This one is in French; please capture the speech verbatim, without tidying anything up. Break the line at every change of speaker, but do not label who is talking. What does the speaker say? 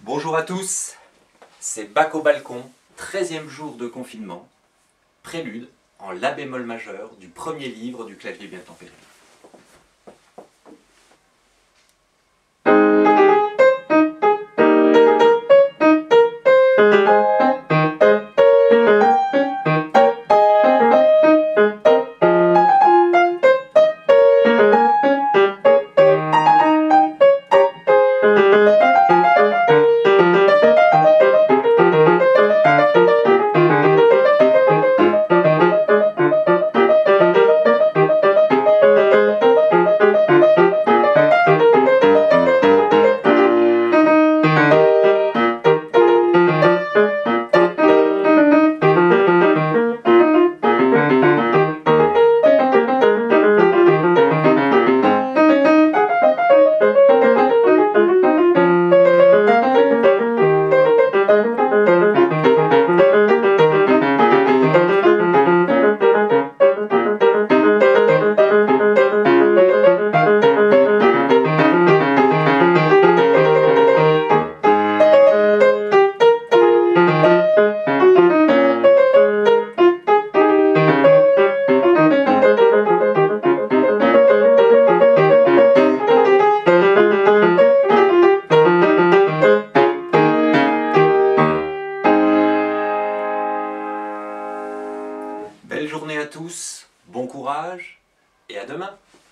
Bonjour à tous, c'est Bac au balcon, treizième jour de confinement, prélude en La bémol majeur du premier livre du clavier bien tempéré. Belle journée à tous, bon courage et à demain!